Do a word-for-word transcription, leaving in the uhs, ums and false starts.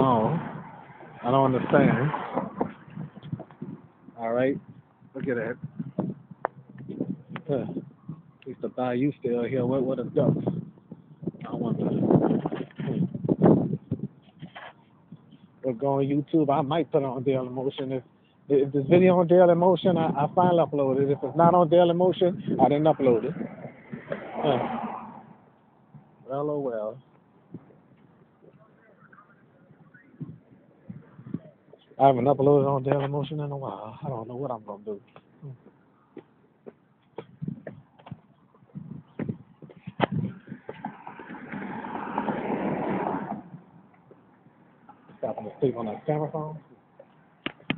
on? I don't understand. All right, look at that. Huh. At least the bayou still here. What what the ducks? I wonder. Hmm. We'll go on YouTube. I might put it on Daily Motion if if this video on Daily Motion. I, I finally upload it. If it's not on Daily Motion, I didn't upload it. Huh. Well, oh well. I haven't uploaded on Daily Motion in a while. I don't know what I'm gonna do. Stopping to sleep on that camera phone.